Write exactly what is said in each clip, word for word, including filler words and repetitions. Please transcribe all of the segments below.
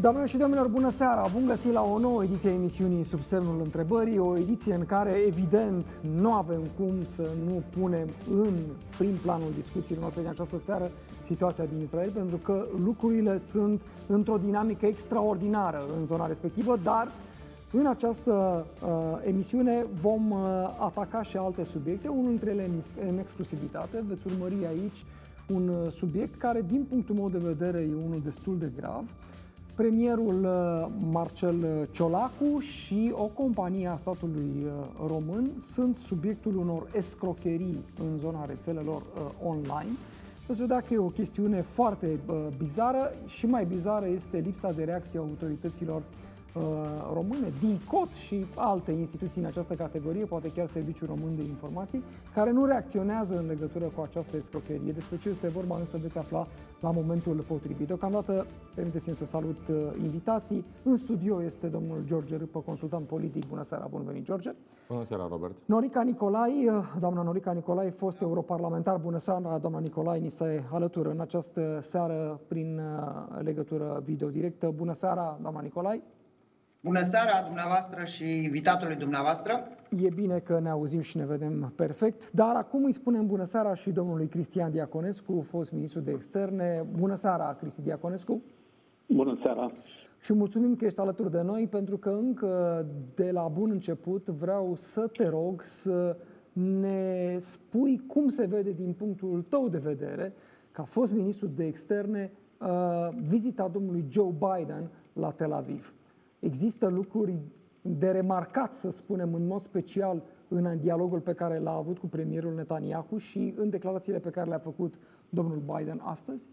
Doamnelor și domnilor, bună seara! Bun găsit la o nouă ediție a emisiunii Sub semnul întrebării, o ediție în care, evident, nu avem cum să nu punem în prim planul discuțiilor noastre din această seară situația din Israel, pentru că lucrurile sunt într-o dinamică extraordinară în zona respectivă, dar în această uh, emisiune vom uh, ataca și alte subiecte, unul dintre ele în exclusivitate. Veți urmări aici un uh, subiect care, din punctul meu de vedere, e unul destul de grav. Premierul Marcel Ciolacu și o companie a statului român sunt subiectul unor escrocherii în zona rețelelor online. Veți vedea că e o chestiune foarte bizară și mai bizară este lipsa de reacție a autorităților române, D I C O T și alte instituții în această categorie, poate chiar Serviciul Român de Informații, care nu reacționează în legătură cu această escrocherie. Despre ce este vorba însă veți afla la momentul potrivit. Deocamdată, permiteți-mi să salut invitații. În studio este domnul George Râpă, consultant politic. Bună seara, bun venit, George. Bună seara, Robert. Norica Nicolai, doamna Norica Nicolai, fost europarlamentar. Bună seara, doamna Nicolai, ni se alătură în această seară prin legătură video directă. Bună seara, doamna Nicolai. Bună seara dumneavoastră și invitatului dumneavoastră. E bine că ne auzim și ne vedem perfect, dar acum îi spunem bună seara și domnului Cristian Diaconescu, fost ministru de externe. Bună seara, Cristi Diaconescu. Bună seara. Și mulțumim că ești alături de noi, pentru că încă de la bun început vreau să te rog să ne spui cum se vede din punctul tău de vedere, ca fost ministru de externe, vizita domnului Joe Biden la Tel Aviv. Există lucruri de remarcat, să spunem, în mod special în dialogul pe care l-a avut cu premierul Netanyahu și în declarațiile pe care le-a făcut domnul Biden astăzi?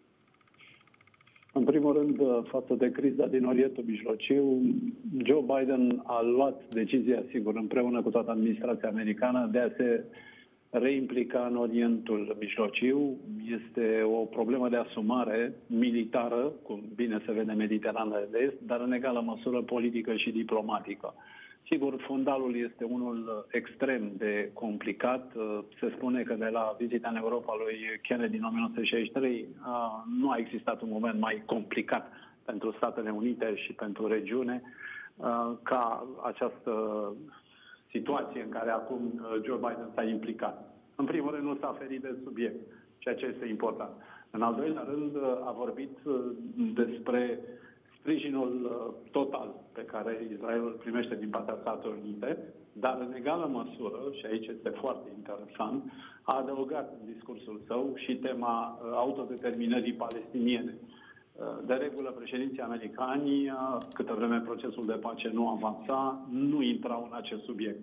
În primul rând, față de criza din Orientul Mijlociu, Joe Biden a luat decizia, sigur, împreună cu toată administrația americană, de a se reimplica în Orientul Mijlociu. Este o problemă de asumare militară, cum bine se vede Mediterana de Est, dar în egală măsură politică și diplomatică. Sigur, fundalul este unul extrem de complicat. Se spune că de la vizita în Europa lui Kennedy în o mie nouă sute șaizeci și trei nu a existat un moment mai complicat pentru Statele Unite și pentru regiune ca această situație în care acum Joe Biden s-a implicat. În primul rând, nu s-a ferit de subiect, ceea ce este important. În al doilea rând, a vorbit despre sprijinul total pe care Israelul îl primește din partea Statelor Unite, dar în egală măsură, și aici este foarte interesant, a adăugat în discursul său și tema autodeterminării palestiniene. De regulă, președinții americani, câtă vreme procesul de pace nu avansa, nu intrau în acest subiect.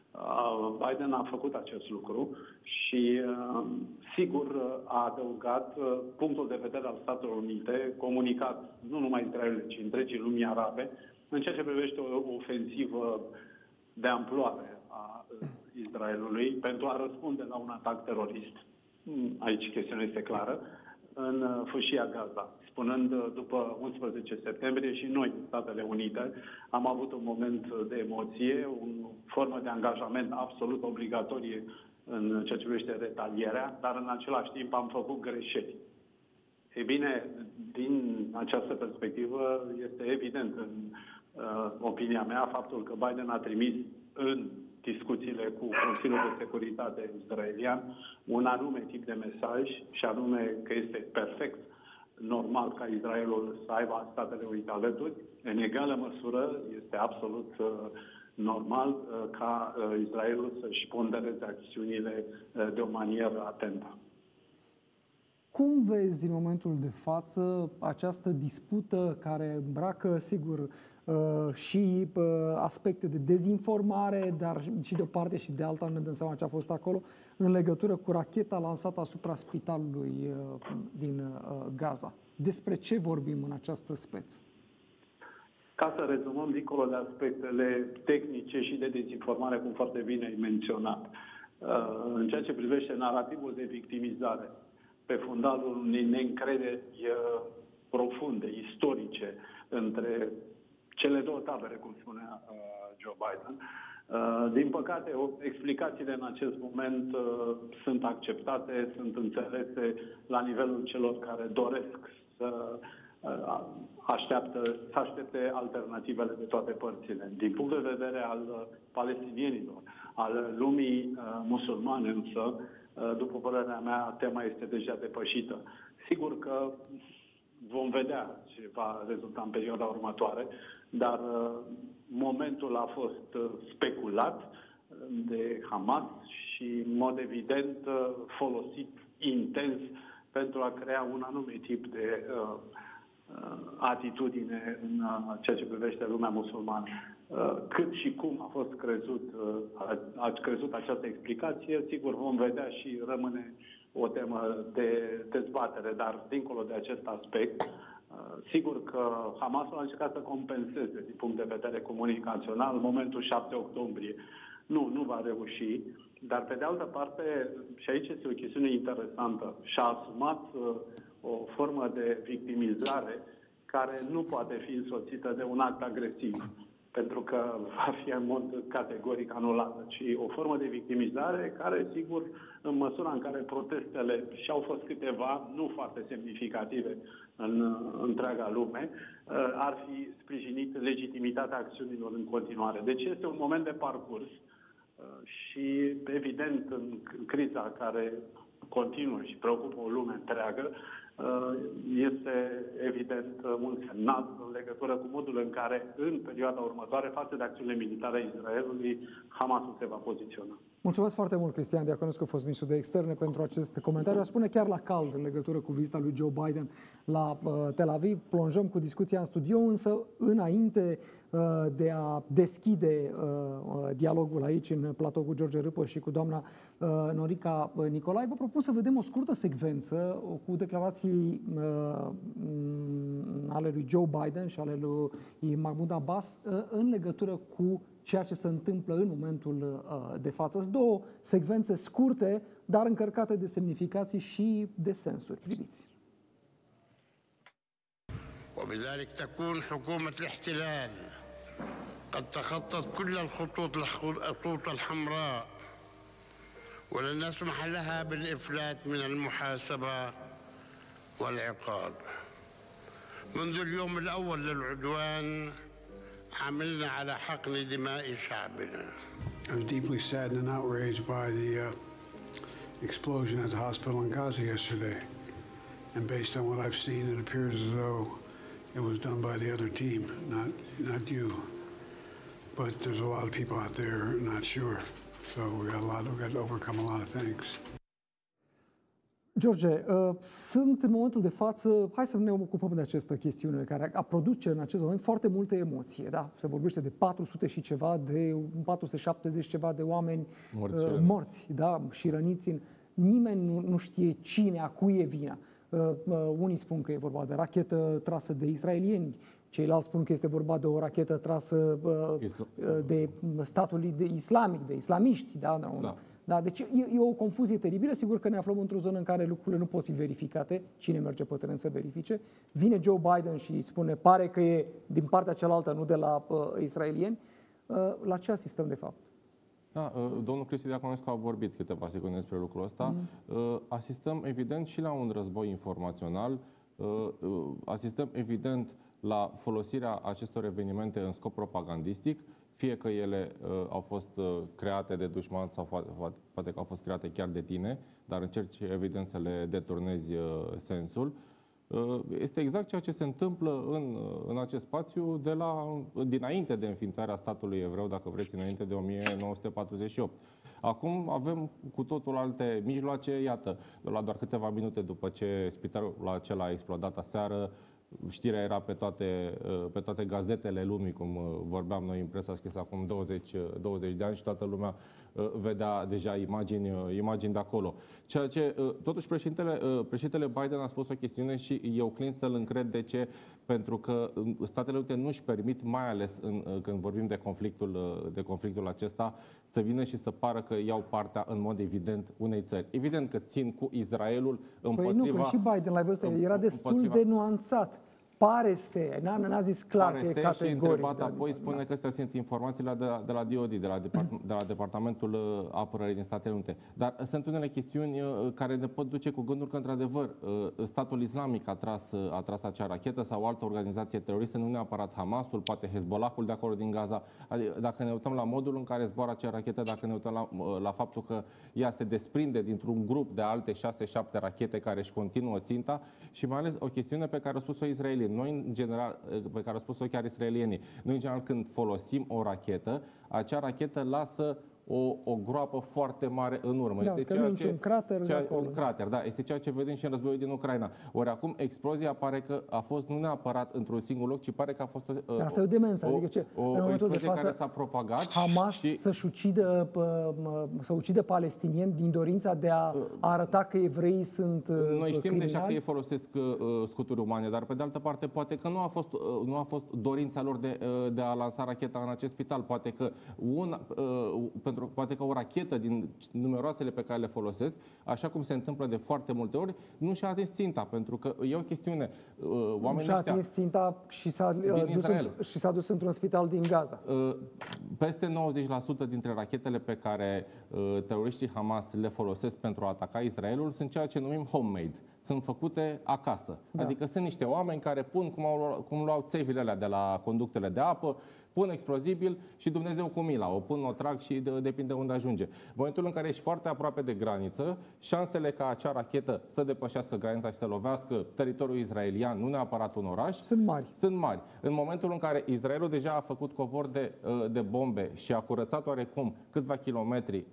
Biden a făcut acest lucru și, sigur, a adăugat punctul de vedere al Statelor Unite, comunicat nu numai Israelului, ci întregii lumii arabe, în ceea ce privește o ofensivă de amploare a Israelului pentru a răspunde la un atac terorist. Aici chestiunea este clară, în fâșia Gaza, spunând după unsprezece septembrie și noi, Statele Unite, am avut un moment de emoție, o formă de angajament absolut obligatorie în ceea ce privește retalierea, dar în același timp am făcut greșeli. Ei bine, din această perspectivă este evident în uh, opinia mea faptul că Biden a trimis în discuțiile cu Consiliul de Securitate israelian un anume tip de mesaj, și anume că este perfect normal ca Israelul să aibă Statele Unite alături. În egală măsură este absolut uh, normal uh, ca uh, Israelul să-și pondereze acțiunile uh, de o manieră atentă. Cum vezi în momentul de față această dispută care îmbracă, sigur, și aspecte de dezinformare, dar și de o parte și de alta, ne dăm seama ce a fost acolo, în legătură cu racheta lansată asupra spitalului din Gaza? Despre ce vorbim în această speță? Ca să rezumăm, dincolo de aspectele tehnice și de dezinformare, cum foarte bine ai menționat, în ceea ce privește narativul de victimizare, pe fundalul unei neîncrederi profunde, istorice, între cele două tabere, cum spunea uh, Joe Biden. Uh, din păcate, explicațiile în acest moment uh, sunt acceptate, sunt înțelese la nivelul celor care doresc să așteaptă, să aștepte alternativele de toate părțile. Din punct de vedere al palestinienilor, al lumii musulmane însă, după părerea mea, tema este deja depășită. Sigur că vom vedea ce va rezulta în perioada următoare, dar momentul a fost speculat de Hamas și, în mod evident, folosit intens pentru a crea un anume tip de uh, atitudine în uh, ceea ce privește lumea musulmană. Uh, cât și cum a fost crezut, uh, a, a crezut această explicație, sigur vom vedea și rămâne o temă de dezbatere, dar dincolo de acest aspect, uh, sigur că Hamasul a încercat să compenseze din punct de vedere comunicațional momentul șapte octombrie. Nu, nu va reuși, dar pe de altă parte, și aici este o chestiune interesantă, și-a asumat uh, o formă de victimizare care nu poate fi însoțită de un act agresiv, pentru că va fi în mod categoric anulată, ci o formă de victimizare care, sigur, în măsura în care protestele, și au fost câteva, nu foarte semnificative în întreaga lume, ar fi sprijinit legitimitatea acțiunilor în continuare. Deci este un moment de parcurs și, evident, în criza care continuă și preocupă o lume întreagă, este evident un semnal în legătură cu modul în care, în perioada următoare, față de acțiunile militare a Israelului, Hamasul se va poziționa. Mulțumesc foarte mult, Cristian Diaconescu, fost ministru de externe, pentru acest comentariu. Aș spune chiar la cald în legătură cu vizita lui Joe Biden la uh, Tel Aviv. Plonjăm cu discuția în studio, însă înainte uh, de a deschide uh, dialogul aici în platou cu George Râpă și cu doamna uh, Norica Nicolai, vă propun să vedem o scurtă secvență cu declarații uh, ale lui Joe Biden și ale lui Mahmoud Abbas uh, în legătură cu ceea ce se întâmplă în momentul uh, de față. Sunt două secvențe scurte, dar încărcate de semnificații și de sensuri. Priviți. وبذلك تكون حكومة الاحتلال قد تخطت كل الخطوط الخطوط الحمراء ولن نسمح لها بالإفلات من المحاسبة والعقاب. منذ اليوم الأول للعدوان عملنا على حقن دماء شعبنا. I was deeply saddened and outraged by the uh, explosion at the hospital in Gaza yesterday. And based on what I've seen, it appears as though it was done by the other team, not not you. But there's a lot of people out there not sure. So we got a lot. We got to overcome a lot of things. George, uh, sunt în momentul de față, hai să ne ocupăm de această chestiune care a produce în acest moment foarte multe emoție. Da? Se vorbește de patru sute și ceva, de patru sute șaptezeci ceva de oameni morți, uh, morți da? și răniți. În... Nimeni nu, nu știe cine, a cui e vina. Uh, uh, unii spun că e vorba de rachetă trasă de israelieni, ceilalți spun că este vorba de o rachetă trasă uh, de statul de islamic, de islamiști. Da? Da. Da, deci e, e o confuzie teribilă. Sigur că ne aflăm într-o zonă în care lucrurile nu pot fi verificate. Cine merge pe teren să verifice? Vine Joe Biden și spune, pare că e din partea cealaltă, nu de la uh, israelieni. Uh, la ce asistăm de fapt? Da, uh, domnul Cristi Diaconescu a vorbit câteva secunde despre lucrul ăsta. Mm. Uh, asistăm evident și la un război informațional. Uh, uh, asistăm evident la folosirea acestor evenimente în scop propagandistic, fie că ele uh, au fost uh, create de dușman sau poate, poate că au fost create chiar de tine, dar încerci evident să le deturnezi uh, sensul. Uh, este exact ceea ce se întâmplă în, uh, în acest spațiu de la, dinainte de înființarea statului evreu, dacă vreți, înainte de o mie nouă sute patruzeci și opt. Acum avem cu totul alte mijloace. Iată, la doar câteva minute după ce spitalul acela a explodat aseară, știrea era pe toate, pe toate gazetele lumii, cum vorbeam noi în presa scrisă acum douăzeci, douăzeci de ani și toată lumea vedea deja imagini, imagini de acolo. Ceea ce, totuși, președintele, președintele Biden a spus o chestiune și eu clin să-l încred. De ce? Pentru că Statele Unite nu își permit, mai ales în, când vorbim de conflictul, de conflictul acesta, să vină și să pară că iau partea în mod evident unei țări. Evident că țin cu Israelul împotriva... Păi nu, că și Biden la vârstă era destul de nuanțat. pare se, n-a zis clar pare că e se categoric. Și întrebat da, apoi da, spune da. că astea sunt informațiile de la, de la D O D, de la, Depart, de la Departamentul Apărării din Statele Unite. Dar sunt unele chestiuni care ne pot duce cu gândul că, într-adevăr, statul islamic a tras, a tras acea rachetă sau o altă organizație teroristă, nu neapărat Hamasul, poate Hezbollahul de acolo din Gaza. Adică, dacă ne uităm la modul în care zboară acea rachetă, dacă ne uităm la, la faptul că ea se desprinde dintr-un grup de alte șase șapte rachete care își continuă ținta și mai ales o chestiune pe care au spus-o israelieni. Noi, în general, pe care au spus-o chiar israelienii, noi, în general, când folosim o rachetă, acea rachetă lasă o, o groapă foarte mare în urmă. Da, este ceea ce, un crater ceea, de acolo. Un crater, da. Este ceea ce vedem și în războiul din Ucraina. Ori acum explozia pare că a fost nu neapărat într-un singur loc, ci pare că a fost o, asta e o demență. Adică ce? o, o explozie de față, care s-a propagat. Hamas și să-și ucidă, să ucidă palestinieni din dorința de a arăta că evreii sunt Noi știm criminali? deja că ei folosesc uh, scuturi umane, dar pe de altă parte poate că nu a fost, uh, nu a fost dorința lor de, uh, de a lansa racheta în acest spital. Poate că, una, uh, pentru, poate că o rachetă din numeroasele pe care le folosesc, așa cum se întâmplă de foarte multe ori, nu și-a atins ținta, pentru că e o chestiune. Uh, oamenii nu și-a ăștia, atins ținta și s-a, uh, dus, în, și s-a dus într-un spital din Gaza. Uh, peste nouăzeci la sută dintre rachetele pe care uh, teroriștii Hamas le folosesc pentru a ataca Israelul sunt ceea ce numim homemade. Sunt făcute acasă. Da. Adică sunt niște oameni care pun, cum, au, cum luau țevile alea de la conductele de apă, pun explozibil și Dumnezeu cu mila. O pun, o trag și de, depinde unde ajunge. În momentul în care ești foarte aproape de graniță, șansele ca acea rachetă să depășească granița și să lovească teritoriul israelian, nu neapărat un oraș, sunt mari. Sunt mari. În momentul în care Israelul deja a făcut covor de, de bombe și a curățat oarecum câțiva kilometri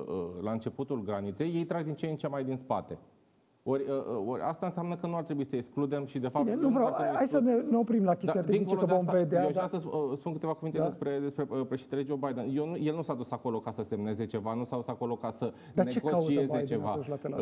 la începutul graniței, ei trag din ce în ce mai din spate. Ori, ori asta înseamnă că nu ar trebui să excludem și de fapt... Bine, nu vreau, hai să ne, ne oprim la chestia da, tehnică, că vom asta, vedea. Eu da. aș vrea să spun câteva cuvinte da. despre, despre președintele Joe Biden. Eu nu, el nu s-a dus acolo ca să semneze ceva, nu s-a dus acolo ca să Dar negocieze ceva.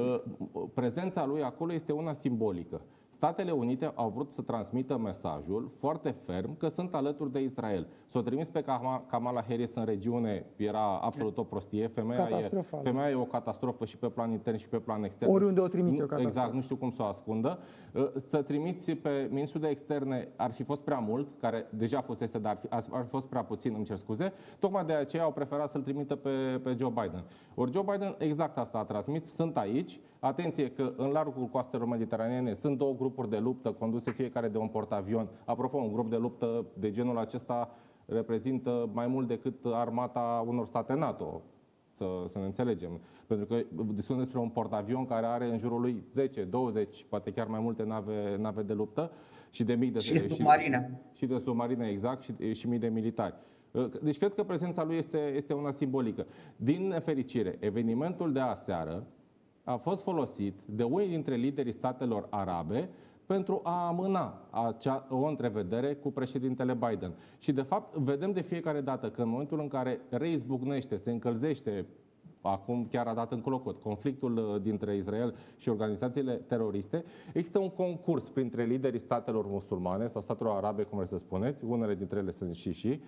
Prezența lui acolo este una simbolică. Statele Unite au vrut să transmită mesajul foarte ferm că sunt alături de Israel. S-o trimis pe Kamala Harris în regiune, era absolut o prostie. Femeia e, femeia e o catastrofă și pe plan intern și pe plan extern. Oriunde o trimiți o catastrofă. Exact, nu știu cum să o ascundă. Să trimiți pe ministrul de externe ar fi fost prea mult, care deja fusese, dar ar fi, ar fi fost prea puțin, îmi cer scuze. Tocmai de aceea au preferat să-l trimită pe, pe Joe Biden. Ori Joe Biden exact asta a transmis. Sunt aici. Atenție că în largul coastelor mediteranene sunt două grupuri de luptă conduse fiecare de un portavion. Apropo, un grup de luptă de genul acesta reprezintă mai mult decât armata unor state NATO. Să, să ne înțelegem. Pentru că discutăm despre un portavion care are în jurul lui zece, douăzeci, poate chiar mai multe nave, nave de luptă și de mii de și submarine. Și, și de submarine, exact, și, și mii de militari. Deci cred că prezența lui este, este una simbolică. Din nefericire, evenimentul de aseară a fost folosit de unii dintre liderii statelor arabe pentru a amâna acea, o întrevedere cu președintele Biden. Și de fapt vedem de fiecare dată că în momentul în care reizbucnește, se încălzește, acum chiar a dat în clocot, conflictul dintre Israel și organizațiile teroriste, există un concurs printre liderii statelor musulmane sau statelor arabe, cum vreți să spuneți, unele dintre ele sunt și și,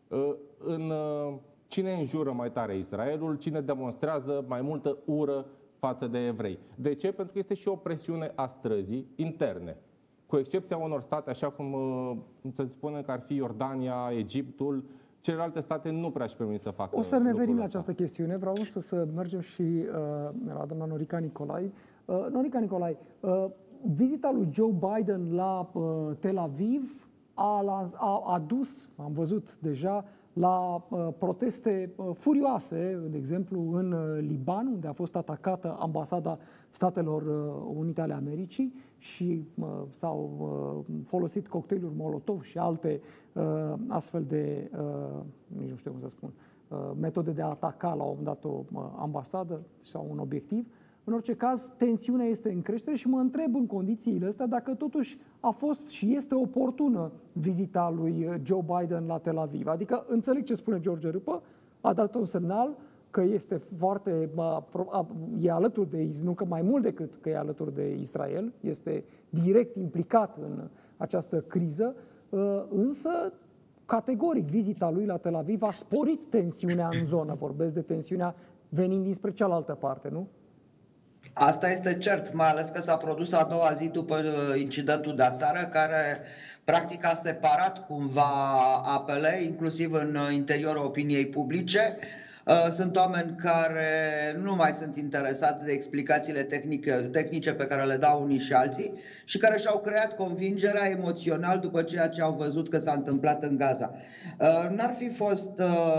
în cine înjură mai tare Israelul, cine demonstrează mai multă ură față de evrei. De ce? Pentru că este și o presiune a străzii interne. Cu excepția unor state, așa cum se spune că ar fi Iordania, Egiptul, celelalte state nu prea își permit să facă. O să ne revenim la această chestiune. Vreau să, să mergem și uh, la doamna Norica Nicolai. Uh, Norica Nicolai, uh, vizita lui Joe Biden la uh, Tel Aviv a, a adus, am văzut deja, la uh, proteste uh, furioase, de exemplu în uh, Liban, unde a fost atacată ambasada Statelor uh, Unite ale Americii și uh, s-au uh, folosit cocktailuri Molotov și alte uh, astfel de, uh, nici nu știu cum să spun, uh, metode de a ataca la un moment dat o uh, ambasadă sau un obiectiv. În orice caz, tensiunea este în creștere și mă întreb în condițiile astea dacă totuși a fost și este oportună vizita lui Joe Biden la Tel Aviv. Adică înțeleg ce spune George Râpă, a dat un semnal că este foarte, e alături de, nu că mai mult decât că e alături de Israel, este direct implicat în această criză, însă categoric vizita lui la Tel Aviv a sporit tensiunea în zonă. Vorbesc de tensiunea venind dinspre cealaltă parte, nu? Asta este cert, mai ales că s-a produs a doua zi după incidentul de aseară, care practic a separat cumva apele, inclusiv în interiorul opiniei publice. Sunt oameni care nu mai sunt interesați de explicațiile tehnice, tehnice pe care le dau unii și alții și care și-au creat convingerea emoțional după ceea ce au văzut că s-a întâmplat în Gaza. N-ar fi fost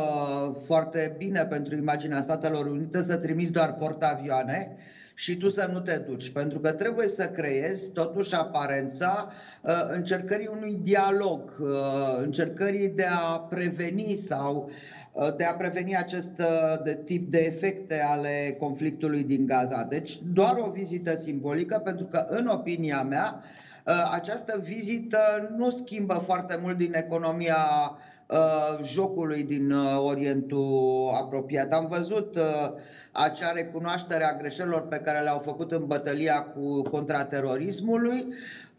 foarte bine pentru imaginea Statelor Unite să trimiți doar portavioane și tu să nu te duci, pentru că trebuie să creezi totuși aparența uh, încercării unui dialog, uh, încercării de a preveni sau uh, de a preveni acest uh, de tip de efecte ale conflictului din Gaza. Deci doar o vizită simbolică, pentru că în opinia mea uh, această vizită nu schimbă foarte mult din economia uh, jocului din uh, Orientul apropiat. Am văzut uh, acea recunoaștere a greșelilor pe care le-au făcut în bătălia cu contraterorismului.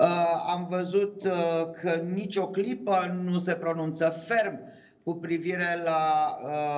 Am văzut că nicio clipă nu se pronunță ferm cu privire la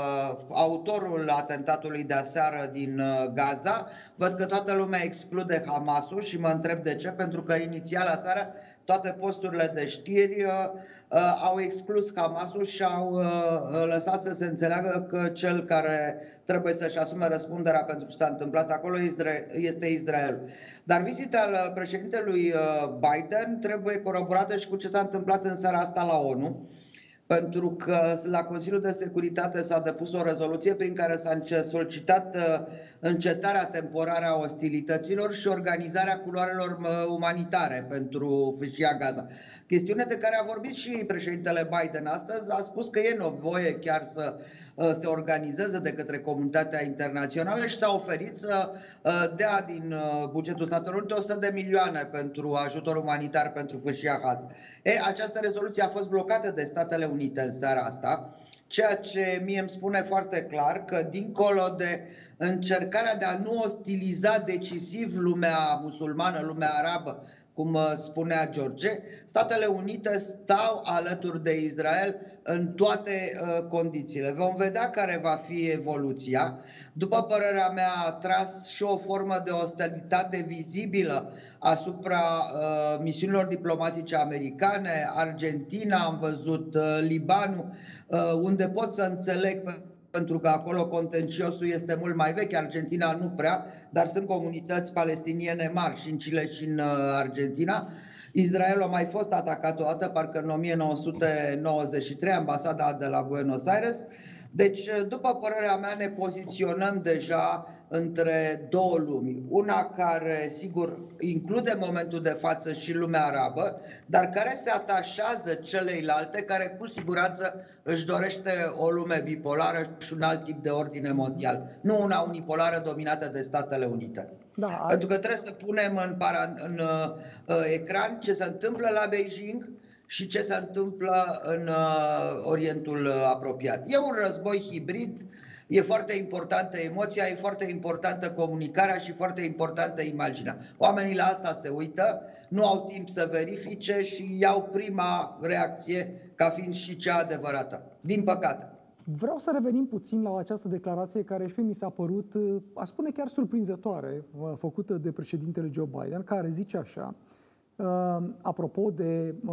autorul atentatului de aseară din Gaza. Văd că toată lumea exclude Hamasul și mă întreb de ce, pentru că inițial aseară toate posturile de știri uh, au exclus Hamasul și au uh, lăsat să se înțeleagă că cel care trebuie să-și asume răspunderea pentru ce s-a întâmplat acolo este Israel. Dar vizita președintelui Biden trebuie coroborată și cu ce s-a întâmplat în seara asta la ONU, pentru că la Consiliul de Securitate s-a depus o rezoluție prin care s-a solicitat încetarea temporară a ostilităților și organizarea culoarelor umanitare pentru fâșia Gaza. Chestiune de care a vorbit și președintele Biden astăzi, a spus că e nevoie chiar să se organizeze de către comunitatea internațională și s-a oferit să dea din bugetul Statelor Unite o sută de milioane pentru ajutor umanitar pentru fâșia Gaza. E, această rezoluție a fost blocată de Statele Unite în seara asta, ceea ce mie îmi spune foarte clar că dincolo de încercarea de a nu ostiliza decisiv lumea musulmană, lumea arabă, cum spunea George, Statele Unite stau alături de Israel în toate uh, condițiile. Vom vedea care va fi evoluția. După părerea mea, a tras și o formă de ostilitate vizibilă asupra uh, misiunilor diplomatice americane, Argentina, am văzut uh, Libanul, uh, unde pot să înțeleg, pentru că acolo contenciosul este mult mai vechi, Argentina nu prea, dar sunt comunități palestiniene mari și în Chile și în Argentina. Israel a mai fost atacat o dată, parcă în o mie nouă sute nouăzeci și trei, ambasada de la Buenos Aires. Deci, după părerea mea, ne poziționăm deja între două lumi. Una care, sigur, include în momentul de față și lumea arabă, dar care se atașează celeilalte, care cu siguranță își dorește o lume bipolară și un alt tip de ordine mondial. Nu una unipolară dominată de Statele Unite. Da. Pentru că trebuie să punem în, para, în uh, ecran ce se întâmplă la Beijing și ce se întâmplă în uh, Orientul uh, apropiat. E un război hibrid, e foarte importantă emoția, e foarte importantă comunicarea și foarte importantă imaginea. Oamenii la asta se uită, nu au timp să verifice și iau prima reacție ca fiind și cea adevărată. Din păcate. Vreau să revenim puțin la această declarație care și mi s-a părut, aș spune chiar surprinzătoare, făcută de președintele Joe Biden, care zice așa: Uh, apropo de uh,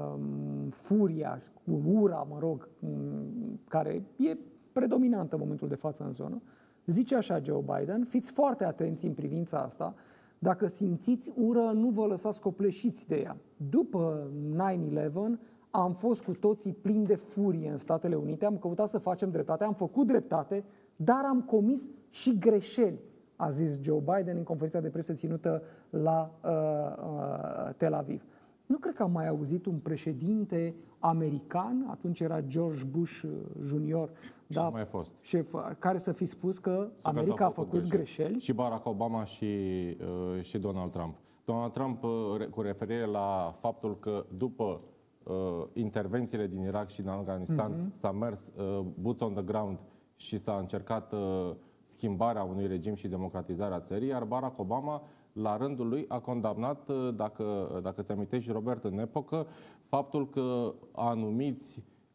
furia, ura, mă rog, um, care e predominantă în momentul de față în zonă, zice așa Joe Biden: fiți foarte atenți în privința asta, dacă simțiți ură, nu vă lăsați copleșiți de ea. După nine eleven am fost cu toții plini de furie în Statele Unite, am căutat să facem dreptate, am făcut dreptate, dar am comis și greșeli, a zis Joe Biden în conferința de presă ținută la uh, uh, Tel Aviv. Nu cred că am mai auzit un președinte american, atunci era George Bush junior, da, mai fost. Șef, care să fi spus că să America că a făcut, făcut greșeli. greșeli. Și Barack Obama și, uh, și Donald Trump. Donald Trump, uh, cu referire la faptul că după uh, intervențiile din Irak și din Afganistan mm-hmm. s-a mers uh, boots on the ground și s-a încercat uh, schimbarea unui regim și democratizarea țării, iar Barack Obama, la rândul lui, a condamnat, dacă, dacă ți amintești, Robert, în epocă, faptul că anumiți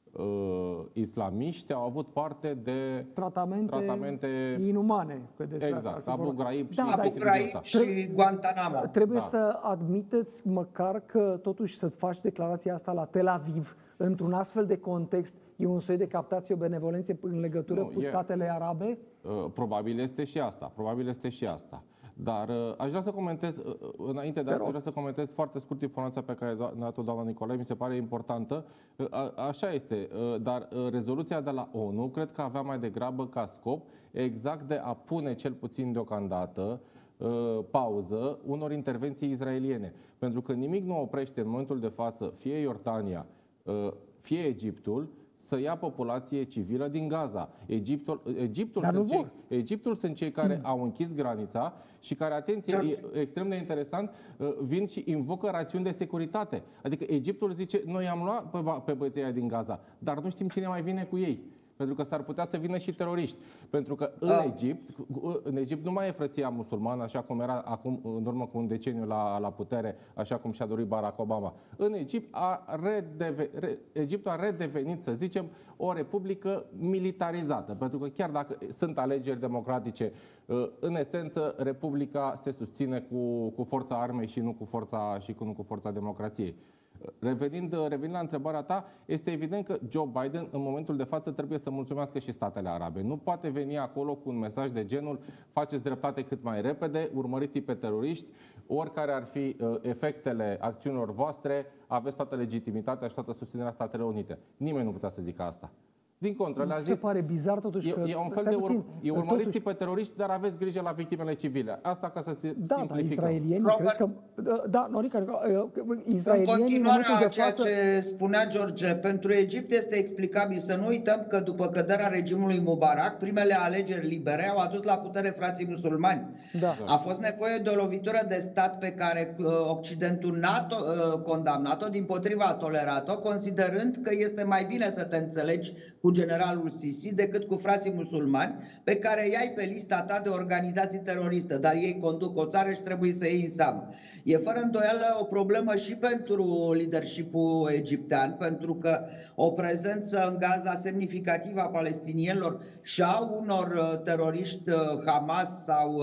uh, islamiști au avut parte de tratamente, tratamente inumane. Exact, Abu Ghraib da, și Abu Ghraib și Guantanamo. Trebuie da. să admiteți măcar că totuși să faci declarația asta la Tel Aviv, într-un astfel de context, e un soi de captație, o benevolență în legătură nu, cu e, statele arabe? Uh, probabil este și asta, probabil este și asta. Dar uh, aș vrea să comentez, uh, înainte de asta, aș vrea să comentez foarte scurt informația pe care a dat-o doamna Nicolae, mi se pare importantă. Uh, a, așa este, uh, dar uh, rezoluția de la ONU cred că avea mai degrabă ca scop exact de a pune cel puțin deocamdată uh, pauză unor intervenții izraeliene. Pentru că nimic nu oprește în momentul de față fie Iordania, uh, fie Egiptul, să ia populație civilă din Gaza. Egiptul, Egiptul, sunt, cei, Egiptul sunt cei care mm. au închis granița și care, atenție, e extrem de interesant, vin și invocă rațiuni de securitate. Adică Egiptul zice, noi am luat pe, pe băieții aia din Gaza, dar nu știm cine mai vine cu ei. Pentru că s-ar putea să vină și teroriști. Pentru că în ah. Egipt, în Egipt nu mai e frăția musulmană, așa cum era acum, în urmă cu un deceniu la, la putere, așa cum și-a dorit Barack Obama. În Egipt a redeve, re, Egiptul a redevenit, să zicem, o republică militarizată. Pentru că chiar dacă sunt alegeri democratice, în esență, republica se susține cu, cu forța armei și nu cu forța, și nu cu forța democrației. Revenind, revenind la întrebarea ta, este evident că Joe Biden în momentul de față trebuie să mulțumească și statele arabe. Nu poate veni acolo cu un mesaj de genul faceți dreptate cât mai repede, urmăriți-i pe teroriști, oricare ar fi uh, efectele acțiunilor voastre, aveți toată legitimitatea și toată susținerea Statelor Unite. Nimeni nu putea să zică asta. Din contră, le-a zis... Se pare bizar totuși e, că... E un fel de ur, e urmăriți pe teroriști, dar aveți grijă la victimele civile. Asta ca să se da, simplificăm. Da, israelienii, crezi că... Da, Norica, israelienii... În continuare în a de ceea față... ce spunea George, pentru Egipt este explicabil. Să nu uităm că după căderea regimului Mubarak, primele alegeri libere au adus la putere frații musulmani. Da. A fost nevoie de o lovitură de stat pe care uh, Occidentul NATO uh, condamnat-o, dimpotriva a tolerat-o, considerând că este mai bine să te înțelegi cu generalul Sisi decât cu frații musulmani, pe care îi ai pe lista ta de organizații teroriste, dar ei conduc o țară și trebuie să iei în seamă. E fără îndoială o problemă și pentru leadership-ul egiptean, pentru că o prezență în Gaza semnificativă a palestinienilor și a unor teroriști Hamas sau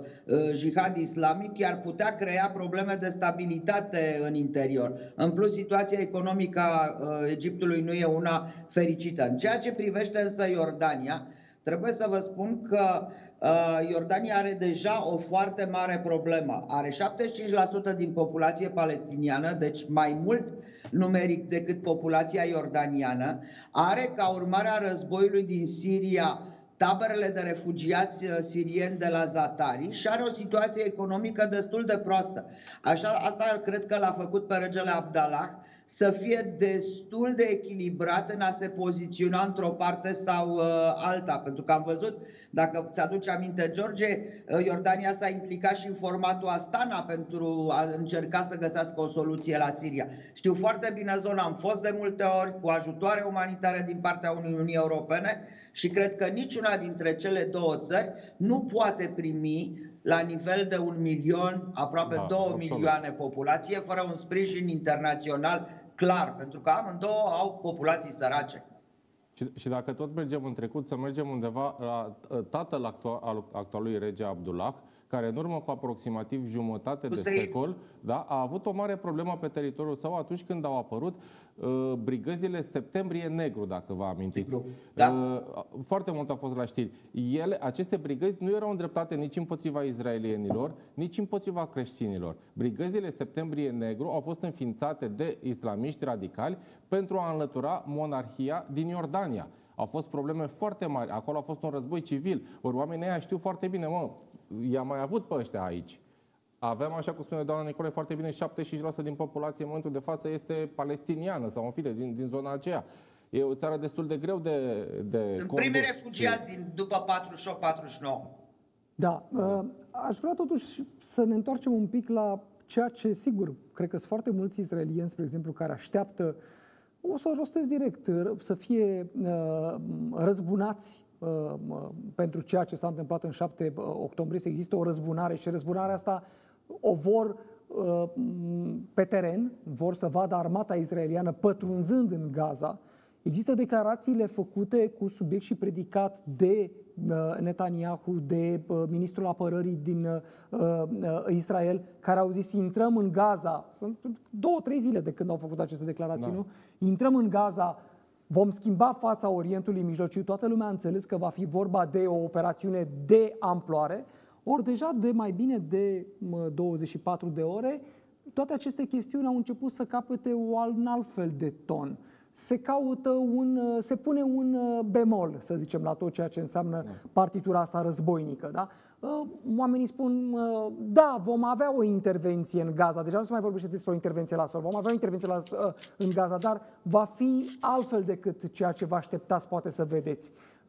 jihad islamic ar putea crea probleme de stabilitate în interior. În plus, situația economică a Egiptului nu e una fericită. În ceea ce privește însă Iordania, trebuie să vă spun că uh, Iordania are deja o foarte mare problemă. Are șaptezeci și cinci la sută din populație palestiniană, deci mai mult numeric decât populația iordaniană. Are, ca urmare a războiului din Siria, taberele de refugiați sirieni de la Zatari și are o situație economică destul de proastă. Așa, asta cred că l-a făcut pe regele Abdallah să fie destul de echilibrat în a se poziționa într-o parte sau uh, alta. Pentru că am văzut, dacă ți-aduci aminte, George, uh, Iordania s-a implicat și în formatul Astana pentru a încerca să găsească o soluție la Siria. Știu foarte bine zona, am fost de multe ori cu ajutoare umanitare din partea Uniunii Europene și cred că niciuna dintre cele două țări nu poate primi la nivel de un milion, aproape da, două absolut. milioane populație, fără un sprijin internațional clar, pentru că amândouă au populații sărace. Și, și dacă tot mergem în trecut, să mergem undeva la tatăl actual, al actualului rege Abdullah, care în urmă cu aproximativ jumătate de secol, da, a avut o mare problemă pe teritoriul său atunci când au apărut uh, brigăzile Septembrie Negru, dacă vă amintiți. Da. Uh, foarte mult a fost la știri. Ele, aceste brigăzi nu erau îndreptate nici împotriva izraelienilor, nici împotriva creștinilor. Brigăzile Septembrie Negru au fost înființate de islamiști radicali pentru a înlătura monarhia din Iordania. Au fost probleme foarte mari. Acolo a fost un război civil. Ori oamenii ăia știu foarte bine, mă, i-am mai avut pe ăștia aici. Avem, așa cum spune doamna Nicolae, foarte bine, șaptezeci și cinci la sută din populație în momentul de față este palestiniană sau în fine, din, din zona aceea. E o țară destul de greu de, de Sunt primii refugiați din, după patruzeci și opt patruzeci și nouă. Da. Aș vrea totuși să ne întoarcem un pic la ceea ce, sigur, cred că sunt foarte mulți israelieni, spre exemplu, care așteaptă, o să o rostesc direct, să fie uh, răzbunați uh, pentru ceea ce s-a întâmplat în șapte octombrie, să există o răzbunare și răzbunarea asta o vor pe teren, vor să vadă armata izraeliană pătrunzând în Gaza. Există declarațiile făcute cu subiect și predicat de uh, Netanyahu, de uh, ministrul apărării din uh, uh, Israel, care au zis intrăm în Gaza, sunt două, trei zile de când au făcut aceste declarații, da. nu? Intrăm în Gaza, vom schimba fața Orientului Mijlociu, toată lumea a înțeles că va fi vorba de o operațiune de amploare, ori deja de mai bine de douăzeci și patru de ore, toate aceste chestiuni au început să capete un alt fel de ton. Se caută un, se pune un bemol, să zicem, la tot ceea ce înseamnă partitura asta războinică. Da? Oamenii spun, da, vom avea o intervenție în Gaza, deja nu se mai vorbește despre o intervenție la sol, vom avea o intervenție la, în Gaza, dar va fi altfel decât ceea ce vă așteptați, poate să vedeți.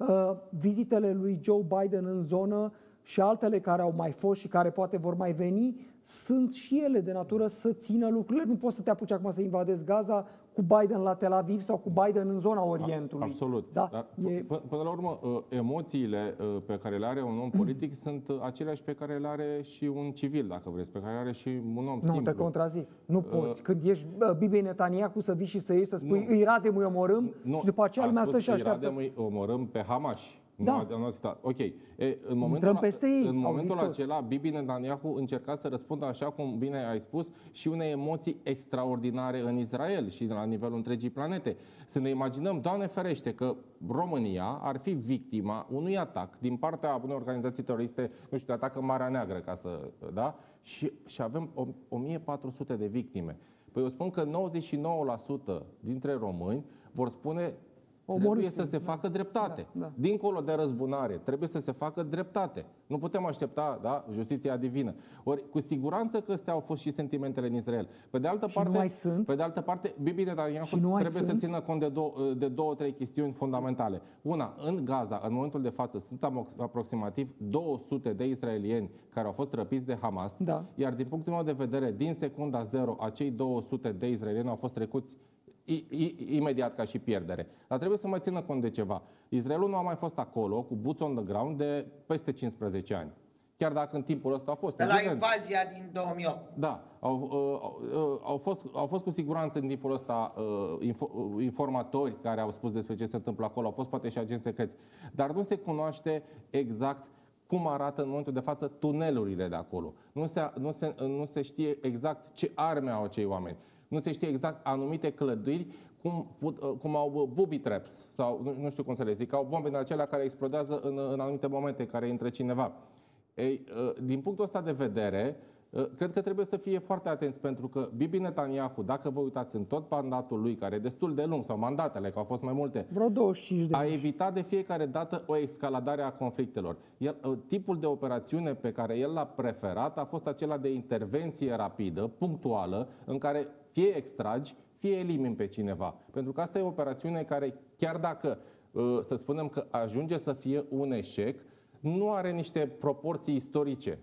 Vizitele lui Joe Biden în zonă și altele care au mai fost și care poate vor mai veni, sunt și ele de natură să țină lucrurile. Nu poți să te apuci acum să invadezi Gaza cu Biden la Tel Aviv sau cu Biden în zona Orientului. Absolut. Da? Dar, e... până la urmă, emoțiile pe care le are un om politic sunt aceleași pe care le are și un civil, dacă vreți, pe care le are și un om nu, simplu. Nu, te contrazic. Nu poți. Când ești Bibi Netanyahu să vii și să ieși să spui nu. Îi radem, îi omorâm nu. Și după aceea lumea stă și așteaptă. Îi radem, îi omorâm pe Hamas. Da. Nu, nu, ok. E, în momentul, peste ei, în momentul acela, Bibi Netanyahu încerca să răspundă, așa cum bine ai spus, și unei emoții extraordinare în Israel și la nivelul întregii planete. Să ne imaginăm, Doamne ferește, că România ar fi victima unui atac din partea unei organizații teroriste, nu știu, atacă Marea Neagră, ca să, da? Și, și avem o mie patru sute de victime. Păi eu spun că nouăzeci și nouă la sută dintre români vor spune trebuie să se facă dreptate. Da, da. Dincolo de răzbunare, trebuie să se facă dreptate. Nu putem aștepta, da, justiția divină. Ori, cu siguranță că astea au fost și sentimentele în Israel. Pe de altă și parte, nu mai sunt. Pe de altă parte, Bibi Netanyahu trebuie să sunt. țină cont de două, de două, trei chestiuni fundamentale. Una, în Gaza, în momentul de față, sunt aproximativ două sute de israelieni care au fost răpiți de Hamas, da. Iar din punctul meu de vedere, din secunda zero, acei două sute de israelieni au fost trecuți I, I, imediat ca și pierdere. Dar trebuie să mai țină cont de ceva. Israelul nu a mai fost acolo cu boots on the ground de peste cincisprezece ani. Chiar dacă în timpul ăsta a fost. De la invazia din două mii opt. Da. Au, au, au, fost, au fost cu siguranță în timpul ăsta info, informatori care au spus despre ce se întâmplă acolo. Au fost poate și agenți secreți. Dar nu se cunoaște exact cum arată în momentul de față tunelurile de acolo. Nu se, nu se, nu se știe exact ce arme au acei oameni. Nu se știe exact anumite clădiri, cum, cum au booby traps, sau nu, nu știu cum să le zic, au bombe din acelea care explodează în, în anumite momente, care intră cineva. Ei, din punctul ăsta de vedere, cred că trebuie să fie foarte atenți, pentru că Bibi Netanyahu, dacă vă uitați în tot mandatul lui, care e destul de lung, sau mandatele, că au fost mai multe, vreo douăzeci și cinci de a evitat de fiecare dată o escaladare a conflictelor. El, tipul de operațiune pe care el l-a preferat a fost acela de intervenție rapidă, punctuală, în care fie extragi, fie elimini pe cineva. Pentru că asta e o operațiune care, chiar dacă, să spunem că ajunge să fie un eșec, nu are niște proporții istorice.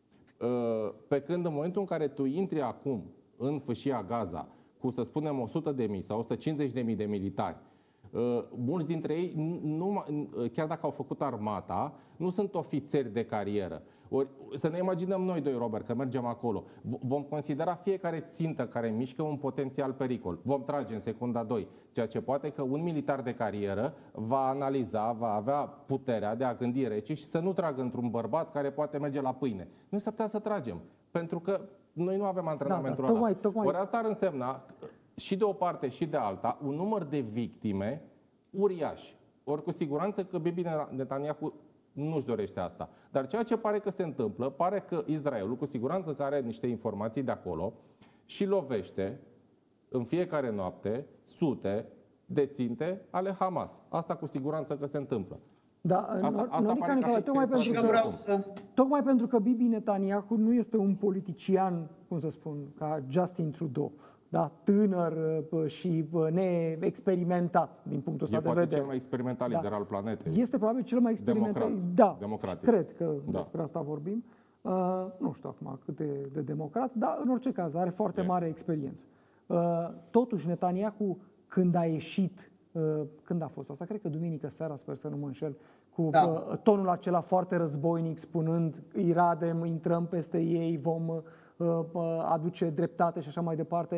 Pe când în momentul în care tu intri acum în fâșia Gaza cu, să spunem, o sută de mii sau o sută cincizeci de mii de militari, mulți dintre ei, nu, chiar dacă au făcut armata, nu sunt ofițeri de carieră. Ori, să ne imaginăm noi doi, Robert, că mergem acolo. Vom considera fiecare țintă care mișcă un potențial pericol. Vom trage în secunda doi. Ceea ce poate că un militar de carieră va analiza, va avea puterea de a gândi rece și să nu tragă într-un bărbat care poate merge la pâine. Noi s-ar putea să tragem. Pentru că noi nu avem antrenamentul ăla. Da, tocmai, tocmai. Ori asta ar însemna, și de o parte și de alta, un număr de victime uriaș. Ori cu siguranță că Bibi Netanyahu nu-și dorește asta. Dar ceea ce pare că se întâmplă, pare că Israelul, cu siguranță că are niște informații de acolo, și lovește în fiecare noapte sute de ținte ale Hamas. Asta cu siguranță că se întâmplă. Da, asta, asta Norica Nicolae, tocmai, pentru că, vreau să... tocmai pentru că Bibi Netanyahu nu este un politician, cum să spun, ca Justin Trudeau, da, tânăr și neexperimentat din punctul ăsta de vedere. E poate cel mai experimentat lider da. al planetei. Este probabil cel mai experimentat. Democrat. Da, Democratic. Cred că da. despre asta vorbim. Uh, nu știu acum cât de, de democrat, dar în orice caz are foarte e. mare experiență. Uh, totuși, Netanyahu, când a ieșit, uh, când a fost asta? Cred că duminică seara, sper să nu mă înșel, cu da. uh, tonul acela foarte războinic, spunând îi radem, intrăm peste ei, vom uh, uh, aduce dreptate și așa mai departe.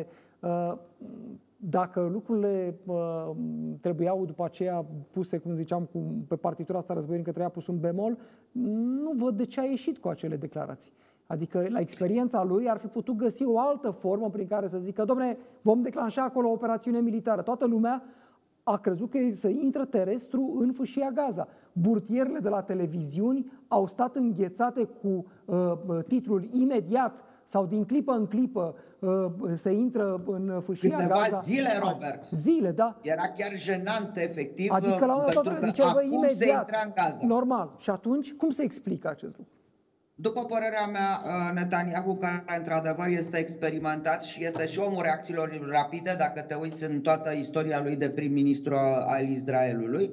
Dacă lucrurile trebuiau după aceea puse, cum ziceam, pe partitura asta războinică trebuia pus un bemol, nu văd de ce a ieșit cu acele declarații. Adică, la experiența lui, ar fi putut găsi o altă formă prin care să zică: dom'le, vom declanșa acolo o operațiune militară. Toată lumea a crezut că să intră terestru în fâșia Gaza. Burtierele de la televiziuni au stat înghețate cu uh, titlul imediat sau din clipă în clipă uh, se intră în fâșia Câteva Gaza. zile, Robert. Zile, da. Era chiar jenant, efectiv, adică la pentru tot, că ziceau, bă, acum imediat, se intra în Gaza. Normal. Și atunci, cum se explică acest lucru? După părerea mea, Netanyahu, care într-adevăr este experimentat și este și omul reacțiilor rapide, dacă te uiți în toată istoria lui de prim-ministru al Israelului,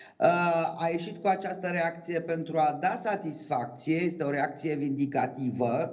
a ieșit cu această reacție pentru a da satisfacție, este o reacție vindicativă,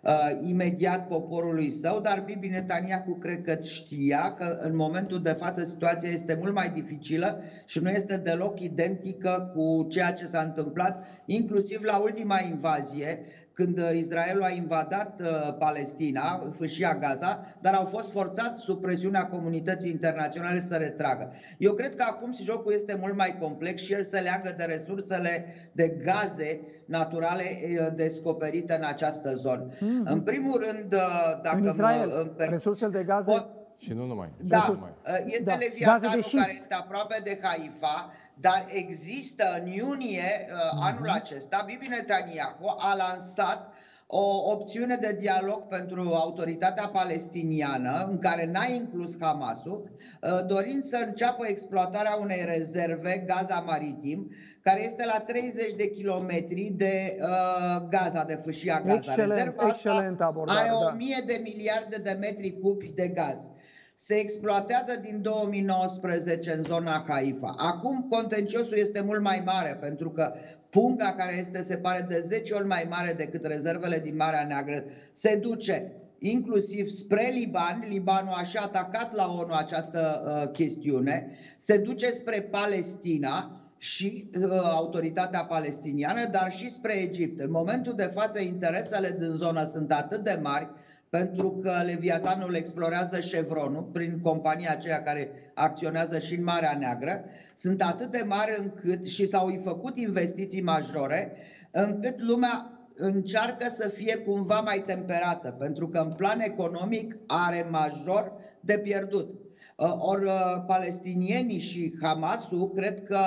imediat poporului său, dar Bibi Netanyahu cred că știa că în momentul de față situația este mult mai dificilă și nu este deloc identică cu ceea ce s-a întâmplat, inclusiv la ultima invazie, când Israelul a invadat uh, Palestina, fâșia Gaza, dar au fost forțați sub presiunea comunității internaționale să retragă. Eu cred că acum jocul este mult mai complex și el se leagă de resursele de gaze naturale uh, descoperite în această zonă. Mm-hmm. În primul rând, uh, dacă în Israel, mă, uh, resursele de gaze... Pot... Și nu numai. Da, nu numai. Este da. Leviatanul care este aproape de Haifa, dar există în iunie uh, anul acesta, Bibi Netanyahu a lansat o opțiune de dialog pentru autoritatea palestiniană, în care n-a inclus Hamasul, uh, dorind să înceapă exploatarea unei rezerve, Gaza Maritim, care este la treizeci de kilometri de uh, Gaza, de fâșia Gaza. Excelent, Rezerva excelent abordare, are da. o mie de miliarde de metri cubi de gaz. Se exploatează din două mii nouăsprezece în zona Haifa. Acum contenciosul este mult mai mare, pentru că punga, care este, se pare, de zece ori mai mare decât rezervele din Marea Neagră, se duce inclusiv spre Liban. Libanul a și atacat la ONU această uh, chestiune. Se duce spre Palestina și uh, autoritatea palestiniană, dar și spre Egipt. În momentul de față, interesele din zonă sunt atât de mari, pentru că Leviatanul explorează Chevronul prin compania aceea care acționează și în Marea Neagră, sunt atât de mari încât, și s-au făcut investiții majore, încât lumea încearcă să fie cumva mai temperată, pentru că în plan economic are major de pierdut. Ori palestinienii și Hamasul cred că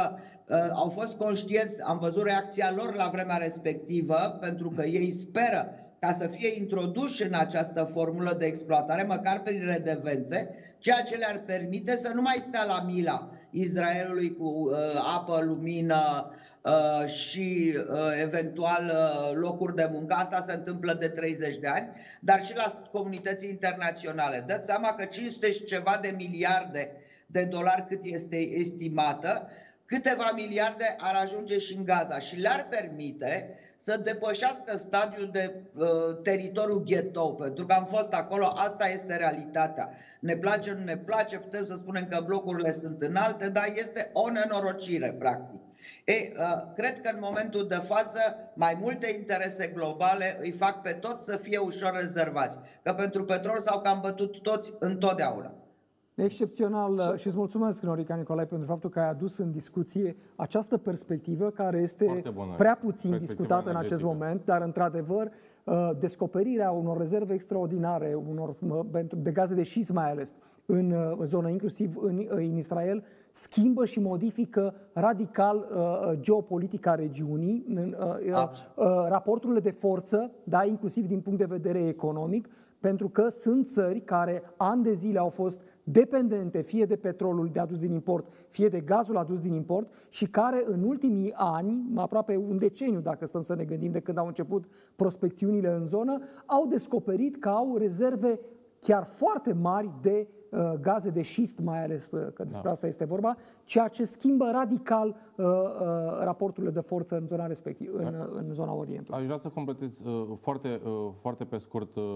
au fost conștienți, am văzut reacția lor la vremea respectivă, pentru că ei speră ca să fie introduși în această formulă de exploatare, măcar prin redevențe, ceea ce le-ar permite să nu mai stea la mila Israelului cu uh, apă, lumină uh, și uh, eventual uh, locuri de muncă. Asta se întâmplă de treizeci de ani, dar și la comunității internaționale. Dați seama că cinci sute și ceva de miliarde de dolari, cât este estimată, câteva miliarde ar ajunge și în Gaza și le-ar permite să depășească stadiul de uh, teritoriu ghetou, pentru că am fost acolo, asta este realitatea. Ne place, nu ne place, putem să spunem că blocurile sunt înalte, dar este o nenorocire, practic. Ei, uh, cred că în momentul de față mai multe interese globale îi fac pe toți să fie ușor rezervați, că pentru petrol s-au cam bătut toți întotdeauna. Excepțional și îți mulțumesc, Norica Nicolae, pentru faptul că ai adus în discuție această perspectivă care este prea puțin discutată în acest moment, dar într-adevăr descoperirea unor rezerve extraordinare, unor de gaze de șist mai ales în zonă, inclusiv în, în Israel, schimbă și modifică radical uh, geopolitica regiunii, uh, uh, raporturile de forță, da, inclusiv din punct de vedere economic, pentru că sunt țări care ani de zile au fost dependente fie de petrolul de adus din import, fie de gazul adus din import și care în ultimii ani, aproape un deceniu dacă stăm să ne gândim de când au început prospecțiunile în zonă, au descoperit că au rezerve chiar foarte mari de uh, gaze de șist, mai ales uh, că despre da. asta este vorba, ceea ce schimbă radical uh, uh, raporturile de forță în zona respectivă, în, uh, în zona Orientului. Aș vrea să completez uh, foarte, uh, foarte pe scurt uh,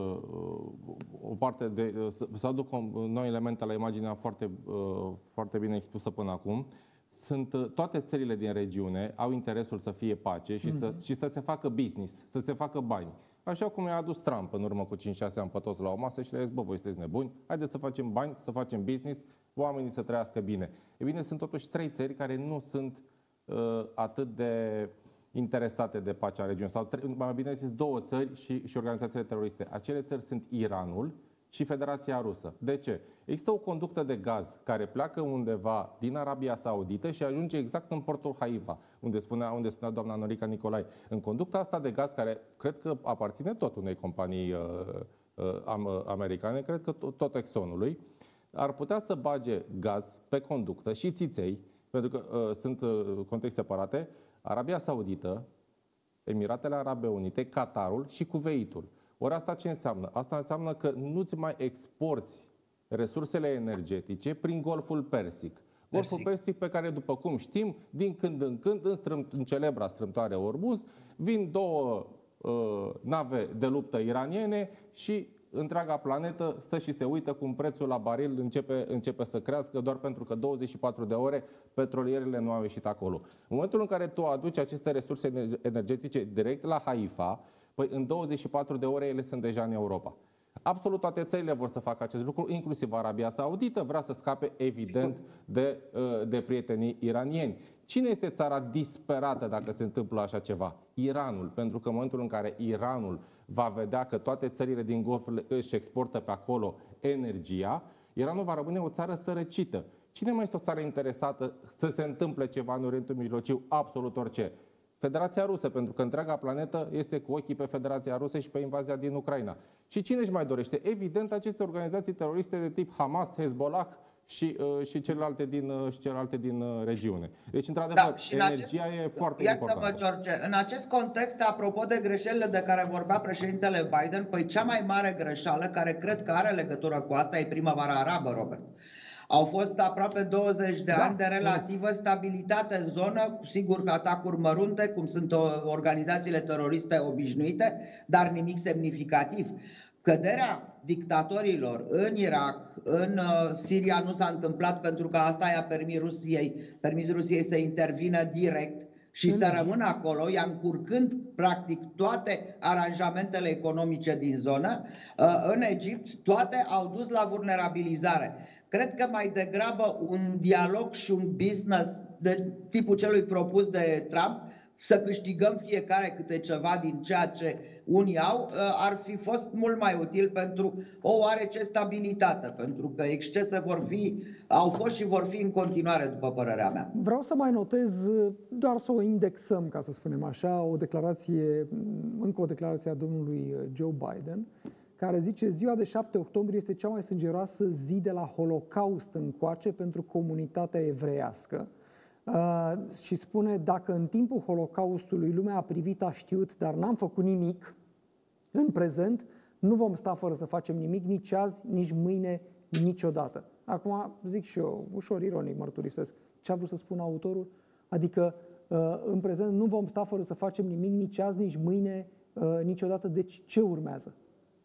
o parte de... Uh, să, să aduc noi elemente la imaginea foarte, uh, foarte bine expusă până acum. sunt, toate țările din regiune au interesul să fie pace și, mm-hmm. să, și să se facă business, să se facă bani. Așa cum i-a adus Trump în urmă cu cinci șase ani pe toți la o masă și le-a zis, bă, voi sunteți nebuni, haideți să facem bani, să facem business, oamenii să trăiască bine. E bine, sunt totuși trei țări care nu sunt uh, atât de interesate de pacea în regiune. Sau, mai bine zis, două țări și, și organizațiile teroriste. Acele țări sunt Iranul și Federația Rusă. De ce? Există o conductă de gaz care pleacă undeva din Arabia Saudită și ajunge exact în portul Haifa, unde spunea, unde spunea doamna Norica Nicolai. În conducta asta de gaz, care cred că aparține tot unei companii uh, uh, am, americane, cred că tot, tot Exxonului, ar putea să bage gaz pe conductă și țiței, pentru că uh, sunt uh, contexte separate, Arabia Saudită, Emiratele Arabe Unite, Qatarul și Kuveitul. Ori asta ce înseamnă? Asta înseamnă că nu-ți mai exporți resursele energetice prin Golful Persic. Golful Persic, Persic pe care, după cum știm, din când în când, în, strâm, în celebra strâmtoare Ormuz, vin două uh, nave de luptă iraniene și întreaga planetă stă și se uită cum prețul la baril începe, începe să crească doar pentru că douăzeci și patru de ore petrolierele nu au ieșit acolo. În momentul în care tu aduci aceste resurse energetice direct la Haifa, păi în douăzeci și patru de ore ele sunt deja în Europa. Absolut toate țările vor să facă acest lucru, inclusiv Arabia Saudită vrea să scape, evident, de, de prietenii iranieni. Cine este țara disperată dacă se întâmplă așa ceva? Iranul, pentru că în momentul în care Iranul va vedea că toate țările din Golf își exportă pe acolo energia, Iranul va rămâne o țară sărăcită. Cine mai este o țară interesată să se întâmple ceva în Orientul Mijlociu? Absolut orice. Federația Rusă, pentru că întreaga planetă este cu ochii pe Federația Rusă și pe invazia din Ucraina. Și cine își mai dorește? Evident, aceste organizații teroriste de tip Hamas, Hezbollah și, uh, și celelalte din, uh, și celelalte din uh, regiune. Deci, într-adevăr, da, energia acest, e foarte importantă. George, în acest context, apropo de greșelile de care vorbea președintele Biden, păi cea mai mare greșeală, care cred că are legătură cu asta, e primăvara arabă, Robert. Au fost aproape douăzeci de da, ani de relativă stabilitate în zonă, sigur că atacuri mărunte, cum sunt organizațiile teroriste obișnuite, dar nimic semnificativ. Căderea dictatorilor în Irak, în Siria nu s-a întâmplat pentru că asta i-a permis Rusiei, permis Rusiei să intervină direct și în să Egipt. rămână acolo, i-a încurcând practic toate aranjamentele economice din zonă. În Egipt toate au dus la vulnerabilizare. Cred că mai degrabă un dialog și un business de tipul celui propus de Trump, să câștigăm fiecare câte ceva din ceea ce unii au, ar fi fost mult mai util pentru o oarece stabilitate, pentru că excese vor fi, au fost și vor fi în continuare, după părerea mea. Vreau să mai notez, doar să o indexăm, ca să spunem așa, o declarație, încă o declarație a domnului Joe Biden, care zice: ziua de șapte octombrie este cea mai sângeroasă zi de la Holocaust încoace pentru comunitatea evreiască. Uh, și spune, dacă în timpul Holocaustului lumea a privit, a știut, dar n-am făcut nimic, în prezent nu vom sta fără să facem nimic, nici azi, nici mâine, niciodată. Acum zic și eu, ușor ironic mărturisesc, ce a vrut să spună autorul? Adică uh, în prezent nu vom sta fără să facem nimic, nici azi, nici mâine, uh, niciodată. Deci ce urmează?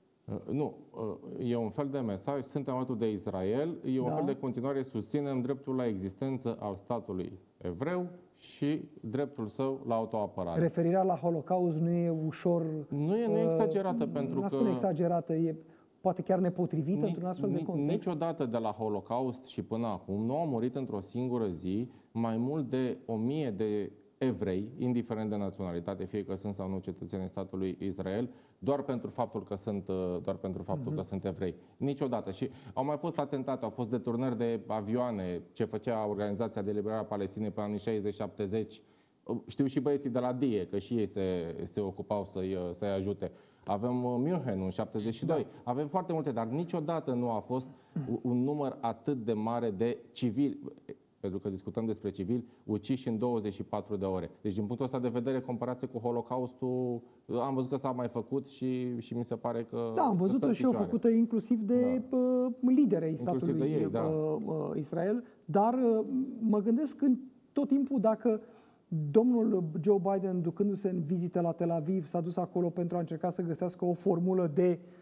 Nu, e un fel de mesaj, suntem alături de Israel, e un da. fel de continuare, susținem dreptul la existență al statului evreu și dreptul său la autoapărare. Referirea la Holocaust nu e ușor... Nu e, nu e exagerată, uh, pentru că... Nu exagerată, e poate chiar nepotrivită ni, într-un astfel ni, de context. Niciodată de la Holocaust și până acum nu au murit într-o singură zi mai mult de o mie de evrei, indiferent de naționalitate, fie că sunt sau nu cetățenii statului Israel, doar pentru faptul că sunt, doar pentru faptul uh-huh. că sunt evrei. Niciodată. Și au mai fost atentate, au fost deturnări de avioane, ce făcea Organizația de Eliberare a Palestinei pe anii șaizeci șaptezeci. Știu și băieții de la D I E, că și ei se, se ocupau să-i, să-i ajute. Avem München în șaptezeci și doi. Da. Avem foarte multe, dar niciodată nu a fost un număr atât de mare de civili, pentru că discutăm despre civili, uciși în douăzeci și patru de ore. Deci, din punctul ăsta de vedere, comparație cu Holocaustul, am văzut că s-a mai făcut și, și mi se pare că... Da, am văzut-o și eu făcută inclusiv de da. uh, liderei statului de ei, da. uh, uh, Israel, dar uh, mă gândesc în tot timpul dacă domnul Joe Biden, ducându-se în vizită la Tel Aviv, s-a dus acolo pentru a încerca să găsească o formulă de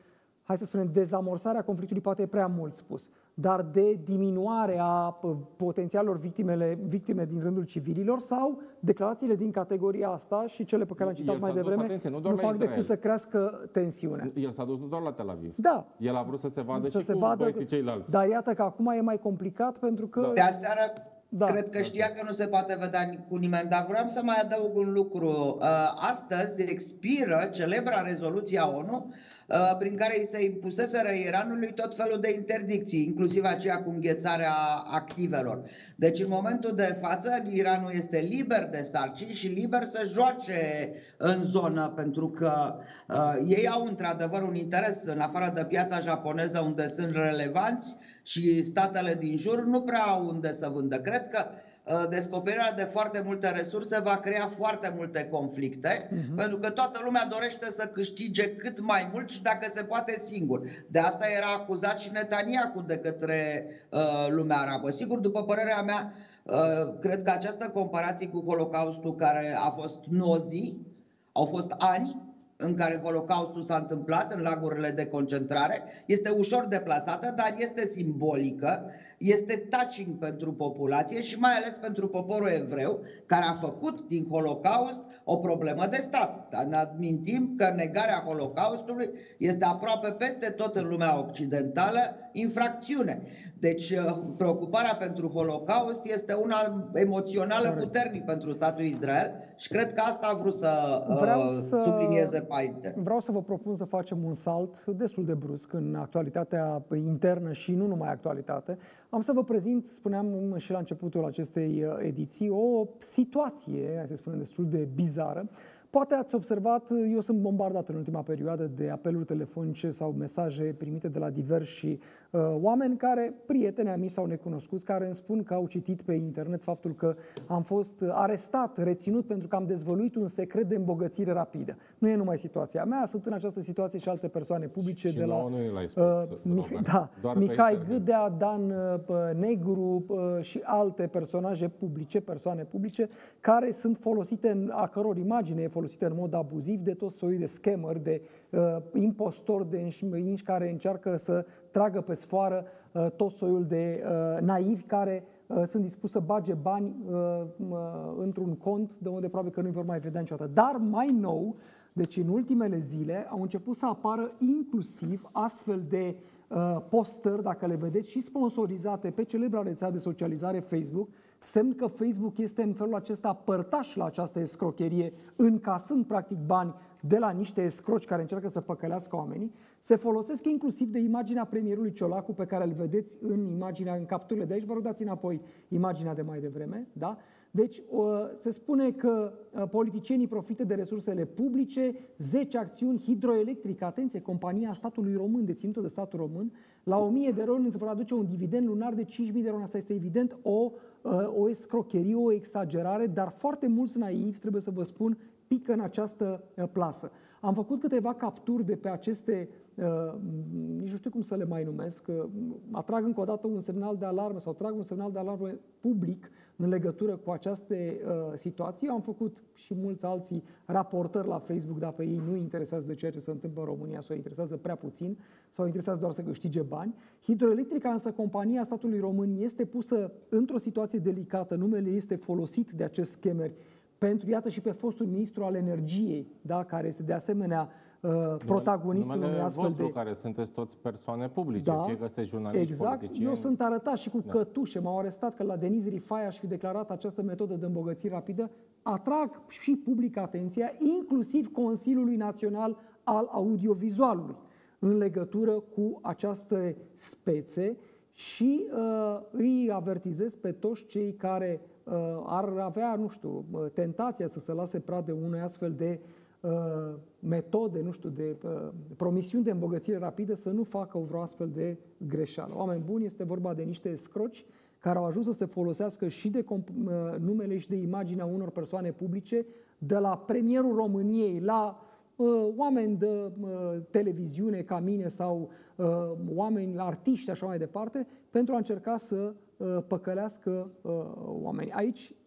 hai să spunem, dezamorsarea conflictului poate e prea mult spus, dar de diminuare a potențialelor victimele, victime din rândul civililor, sau declarațiile din categoria asta și cele pe care le-am citat mai devreme atenție, nu, nu fac decât să crească tensiunea. El s-a dus nu doar la Tel Aviv. Da. El a vrut să se vadă să și se cu vadă, băieții ceilalți. Dar iată că acum e mai complicat pentru că... De aseară, da. Cred că știa că nu se poate vedea cu nimeni, dar vreau să mai adaug un lucru. Astăzi expiră celebra rezoluție a ONU prin care îi se impuseseră Iranului tot felul de interdicții, inclusiv aceea cu înghețarea activelor. Deci în momentul de față Iranul este liber de sarcini și liber să joace în zonă, pentru că uh, ei au într-adevăr un interes, în afară de piața japoneză unde sunt relevanți, și statele din jur nu prea au unde să vândă. Cred că descoperirea de foarte multe resurse va crea foarte multe conflicte, uh-huh. pentru că toată lumea dorește să câștige cât mai mult și dacă se poate singur. De asta era acuzat și Netanyahu de către uh, lumea arabă. Sigur, după părerea mea, uh, cred că această comparație cu Holocaustul, care a fost nu o zi, au fost ani în care Holocaustul s-a întâmplat în lagurile de concentrare, este ușor deplasată, dar este simbolică, este touching pentru populație și mai ales pentru poporul evreu, care a făcut din Holocaust o problemă de stat. Să ne amintim că negarea Holocaustului este aproape peste tot în lumea occidentală infracțiune. Deci preocuparea pentru Holocaust este una emoțională puternică pentru statul Israel și cred că asta a vrut să, vreau să sublinieze Paite. Vreau să vă propun să facem un salt destul de brusc în actualitatea internă și nu numai actualitate. Am să vă prezint, spuneam și la începutul acestei ediții, o situație, hai să spunem, destul de bizară. Poate ați observat, eu sunt bombardat în ultima perioadă de apeluri telefonice sau mesaje primite de la diversi uh, oameni care, prieteni, amici sau necunoscuți, care îmi spun că au citit pe internet faptul că am fost arestat, reținut pentru că am dezvăluit un secret de îmbogățire rapidă. Nu e numai situația mea, sunt în această situație și alte persoane publice și de la nu l-ai spus, uh, Mich- da, Mihai Gâdea, Dan uh, Negru uh, și alte personaje publice, persoane publice, care sunt folosite, în, a căror imagine e folosită în mod abuziv de tot soiul de scammer, de uh, impostori, de inși care încearcă să tragă pe sfoară uh, tot soiul de uh, naivi care uh, sunt dispuși să bage bani uh, uh, într-un cont de unde probabil că nu-i vor mai vedea niciodată. Dar mai nou, deci în ultimele zile, au început să apară inclusiv astfel de uh, postări, dacă le vedeți, și sponsorizate pe celebra rețea de socializare Facebook, semn că Facebook este în felul acesta părtaș la această escrocherie, încasând practic bani de la niște escroci care încearcă să păcălească oamenii. Se folosesc inclusiv de imaginea premierului Ciolacu pe care îl vedeți în imaginea, în capturile de aici. Vă rog, dați înapoi imaginea de mai devreme, da? Deci se spune că politicienii profită de resursele publice, zece acțiuni hidroelectrice, atenție, compania statului român, deținută de statul român, la o mie de RON îți vor aduce un dividend lunar de cinci mii de RON. Asta este evident o, o escrocherie, o exagerare, dar foarte mulți naivi, trebuie să vă spun, pică în această plasă. Am făcut câteva capturi de pe aceste, uh, nici nu știu cum să le mai numesc, uh, atrag încă o dată un semnal de alarmă sau trag un semnal de alarmă public în legătură cu aceste uh, situații. Eu am făcut și mulți alții raportări la Facebook, dar pe ei nu interesează de ceea ce se întâmplă în România sau interesează prea puțin sau interesează doar să câștige bani. Hidroelectrica, însă, compania statului român, este pusă într-o situație delicată. Numele este folosit de acești schemeri pentru, iată, și pe fostul ministru al energiei, da, care este de asemenea uh, protagonistul unui astfel de... care sunteți toți persoane publice, da, fie că sunteți jurnaliști, exact. politicieni. Eu sunt aretat și cu da. cătușe, m-au arestat că la Deniz Rifai aș fi declarat această metodă de îmbogățire rapidă. Atrag și public atenția, inclusiv Consiliului Național al Audiovizualului, în legătură cu această spețe și uh, îi avertizez pe toți cei care uh, ar avea, nu știu, tentația să se lase prade unei astfel de uh, metode, nu știu, de uh, promisiuni de îmbogățire rapidă, să nu facă o vreo astfel de greșeală. Oameni buni, este vorba de niște escroci care au ajuns să se folosească și de uh, numele și de imaginea unor persoane publice, de la premierul României la Uh, oameni de uh, televiziune ca mine sau uh, oameni, artiști, așa mai departe, pentru a încerca să uh, păcălească uh, oameni. Aici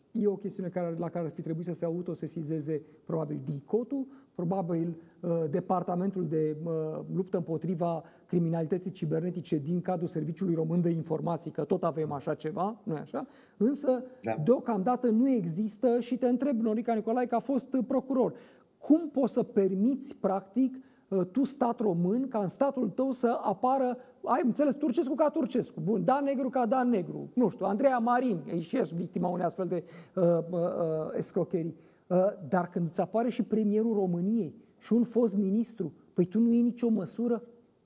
E o chestiune care, la care ar fi trebuit să se autosesizeze probabil D I C O T-ul, probabil uh, Departamentul de uh, luptă împotriva criminalității cibernetice din cadrul Serviciului Român de Informații, că tot avem așa ceva, nu e așa? Însă, da. deocamdată nu există și te întreb, Norica Nicolae, că a fost procuror. Cum poți să permiți, practic, tu, stat român, ca în statul tău să apară, ai înțeles, Turcescu ca Turcescu, bun, Dan Negru ca Dan Negru, nu știu, Andreea Marin, e și ești victima unei astfel de uh, uh, escrocherii. Uh, dar când îți apare și premierul României și un fost ministru, păi tu nu iei nicio măsură?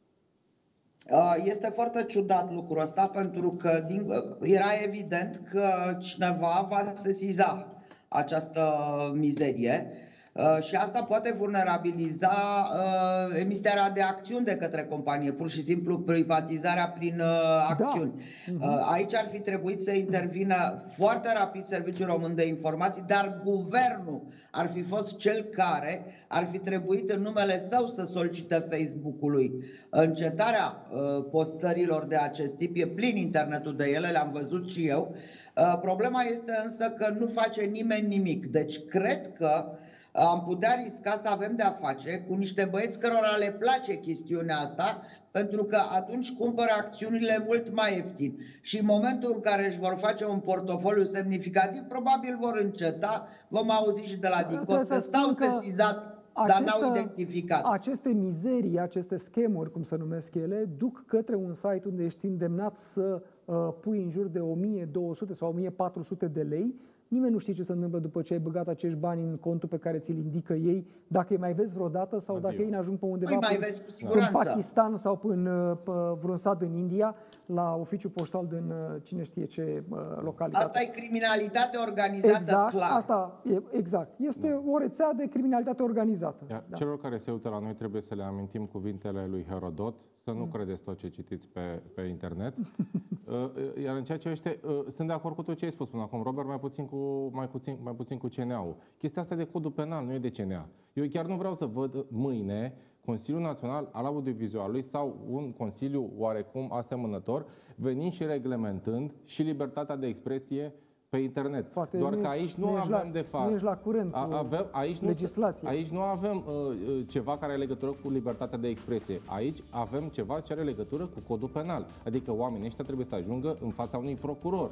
Este foarte ciudat lucrul ăsta, pentru că din, era evident că cineva va sesiza această mizerie. Uh, și asta poate vulnerabiliza uh, emiterea de acțiuni de către companie, pur și simplu privatizarea prin uh, acțiuni. Da. Uh, aici ar fi trebuit să intervină foarte rapid Serviciul Român de Informații, dar guvernul ar fi fost cel care ar fi trebuit în numele său să solicite Facebook-ului încetarea uh, postărilor de acest tip. E plin internetul de ele, le-am văzut și eu. Uh, problema este însă că nu face nimeni nimic. Deci cred că am putea risca să avem de-a face cu niște băieți cărora le place chestiunea asta, pentru că atunci cumpără acțiunile mult mai ieftin. Și în momentul în care își vor face un portofoliu semnificativ, probabil vor înceta. Vom auzi și de la D I C O T că stau sesizat, dar n-au identificat. Aceste mizerii, aceste schemuri, cum se numesc ele, duc către un site unde ești îndemnat să uh, pui în jur de o mie două sute sau o mie patru sute de lei. Nimeni nu știe ce se întâmplă după ce ai băgat acești bani în contul pe care ți-l indică ei, dacă îi mai vezi vreodată sau Adio. Dacă ei n-ajung pe undeva mai până, vezi, cu în Pakistan sau în vreun stat din India, la oficiul poștal din cine știe ce localitate. Asta e criminalitate organizată, exact, clar. Asta e, exact. Este da. o rețea de criminalitate organizată. Iar da. celor care se uită la noi trebuie să le amintim cuvintele lui Herodot, să nu mm. credeți tot ce citiți pe, pe internet. Iar în ceea ce este, sunt de acord cu tot ce ai spus până acum, Robert, mai puțin cu, mai puțin, mai puțin cu C N A-ul. Chestia asta de codul penal, nu e de C N A. Eu chiar nu vreau să văd mâine Consiliul Național al Audiovizualului sau un consiliu oarecum asemănător venind și reglementând și libertatea de expresie pe internet. Poate Doar nu, că aici nu, nu avem, la, de fapt... Nu ești la curent a, avem, aici legislație. Nu, aici nu avem uh, ceva care are legătură cu libertatea de expresie. Aici avem ceva ce are legătură cu codul penal. Adică oamenii ăștia trebuie să ajungă în fața unui procuror.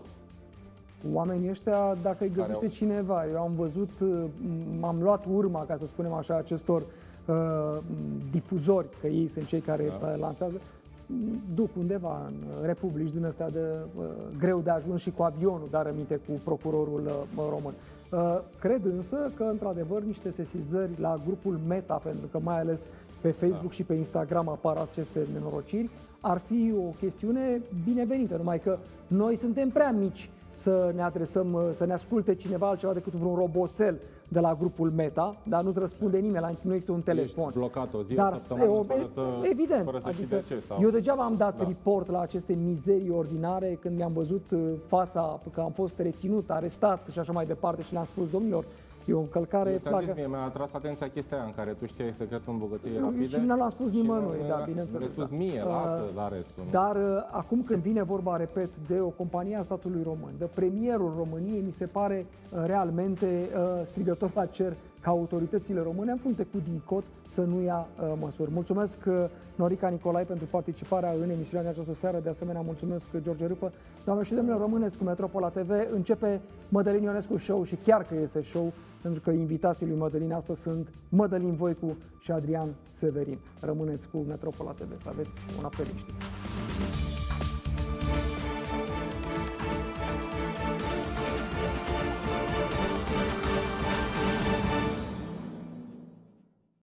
Oamenii ăștia, dacă îi găsește au... cineva, eu am văzut, m-am luat urma, ca să spunem așa, acestor uh, difuzori, că ei sunt cei care da. lansează, duc undeva în republici din astea de uh, greu de ajuns și cu avionul, dar aminte cu procurorul uh, român. Uh, cred însă că, într-adevăr, niște sesizări la grupul Meta, pentru că mai ales pe Facebook da. și pe Instagram apar aceste nenorociri, ar fi o chestiune binevenită, numai că noi suntem prea mici să ne adresăm, să ne asculte cineva altceva decât vreun roboțel de la grupul Meta, dar nu-ți răspunde nimeni, la, nu există un telefon. Ești blocat o zi, dar, o săptămână, o, fără să, evident, fără să adică știi de ce. Sau... Eu degeaba am dat da. report la aceste mizerii ordinare când mi-am văzut fața, că am fost reținut, arestat și așa mai departe și le-am spus, domnilor, e o încălcare flagă. Mie mi-a atras atenția chestia aia în care tu știai secretul îmbogățirii rapide. Și nu l-am spus nimănui, da, bineînțeles. Mi-a spus da. mie, lasă la restul. Nu? Dar acum când vine vorba, repet, de o companie a statului român, de premierul României, mi se pare realmente strigător la cer ca autoritățile române, în frunte cu D I C O T, să nu ia uh, măsuri. Mulțumesc, Norica Nicolae, pentru participarea în emisiunea de această seară. De asemenea, mulțumesc, George Râpă. Doamne și domnilor, rămâneți cu Metropola T V. Începe Mădălin Ionescu Show și chiar că este show, pentru că invitații lui Mădălin astăzi sunt Mădălin Voicu și Adrian Severin. Rămâneți cu Metropola T V. Să aveți un apel liniștit.